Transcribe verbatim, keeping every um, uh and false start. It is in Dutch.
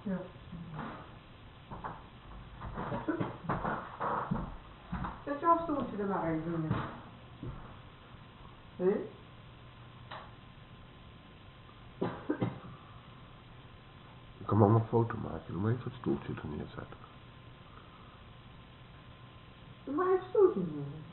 Ja. Zet jouw stoeltje er maar even in. Hé? Ik kan mama een foto maken. Doe maar even het stoeltje er neerzetten. Doe maar even stoeltje neer.